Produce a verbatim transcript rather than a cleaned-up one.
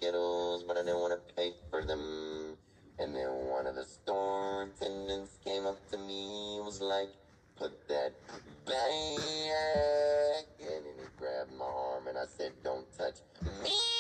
skittles, but I didn't want to pay for them. And then one of the store attendants came up to me and was like, put that back. And then he grabbed my arm and I said, don't touch me.